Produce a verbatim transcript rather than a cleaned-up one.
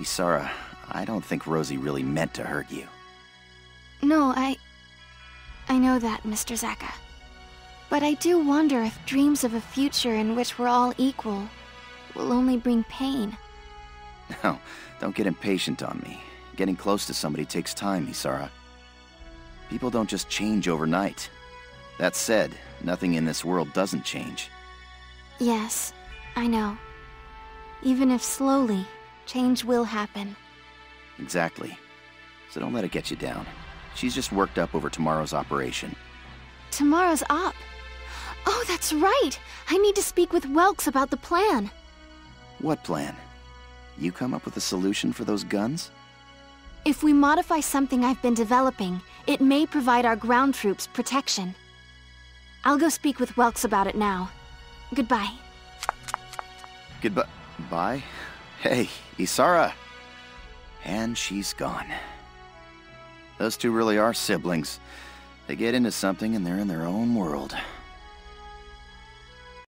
Isara, I don't think Rosie really meant to hurt you. No, I... I know that, Mister Zaka. But I do wonder if dreams of a future in which we're all equal will only bring pain. No, don't get impatient on me. Getting close to somebody takes time, Isara. People don't just change overnight. That said, nothing in this world doesn't change. Yes, I know. Even if slowly, change will happen. Exactly. So don't let it get you down. She's just worked up over tomorrow's operation. Tomorrow's op? Oh, that's right! I need to speak with Welks about the plan. What plan? You come up with a solution for those guns? If we modify something I've been developing, it may provide our ground troops protection. I'll go speak with Welks about it now. Goodbye. Goodbye. Bye? Hey, Isara! And she's gone. Those two really are siblings. They get into something and they're in their own world.